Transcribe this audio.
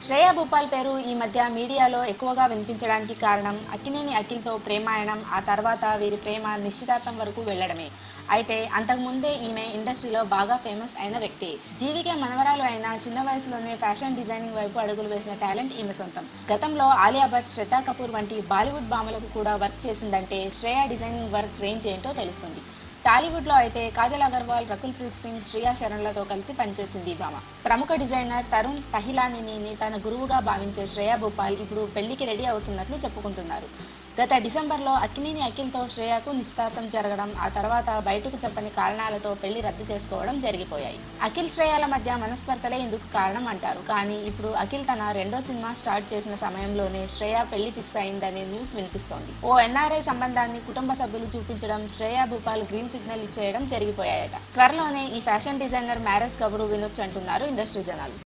శ్రేయా భూపాల్ పేరు ఈ మధ్య మీడియాలో ఎక్కువగా వినిపించడానికి కారణం అక్కినేని అఖిల్తో ప్రేమాయణం, ఆ తర్వాత వీరి ప్రేమ నిశ్చితార్థం వరకు వెళ్లడమే. అయితే అంతకుముందే ఈమె ఇండస్ట్రీలో బాగా ఫేమస్ అయిన వ్యక్తి. జీవికే మనవరాలు అయిన చిన్న వయసులోనే ఫ్యాషన్ డిజైనింగ్ వైపు అడుగులు వేసిన టాలెంట్ ఈమె సొంతం. గతంలో ఆలియా భట్, శ్రద్ధా కపూర్ వంటి బాలీవుడ్ భామలకు కూడా వర్క్ చేసిందంటే శ్రేయా డిజైనింగ్ వర్క్ రేంజ్ ఏంటో తెలుస్తుంది. టాలీవుడ్లో అయితే కాజల్ అగర్వాల్, రకుల్ ప్రీత్ సింగ్, శ్రియా శరణ్లతో కలిసి పనిచేసింది ఈ భామ. ప్రముఖ డిజైనర్ తరుణ్ తహిలానీని తన గురువుగా భావించే శ్రేయా భూపాల్ ఇప్పుడు పెళ్లికి రెడీ అవుతున్నట్లు చెప్పుకుంటున్నారు. గత డిసెంబర్లో అక్కినేని అఖిల్తో శ్రేయాకు నిశ్చితార్థం జరగడం, ఆ తర్వాత బయటకు చెప్పని కారణాలతో పెళ్లి రద్దు చేసుకోవడం జరిగిపోయాయి. అఖిల్ శ్రేయాల మధ్య మనస్పర్ధలే ఇందుకు కారణం అంటారు. కానీ ఇప్పుడు అఖిల్ తన రెండో సినిమా స్టార్ట్ చేసిన సమయంలోనే శ్రేయా పెళ్లి ఫిక్స్ అయిందనే న్యూస్ వినిపిస్తోంది. ఓ ఎన్ఆర్ఐ సంబంధాన్ని కుటుంబ సభ్యులు చూపించడం, శ్రేయా భూపాల్ గ్రీన్ సిగ్నల్ ఇచ్చేయడం జరిగిపోయాయట. త్వరలోనే ఈ ఫ్యాషన్ డిజైనర్ మ్యారేజ్ కబురు వినొచ్చు అంటున్నారు ఇండస్ట్రీ జనాలు.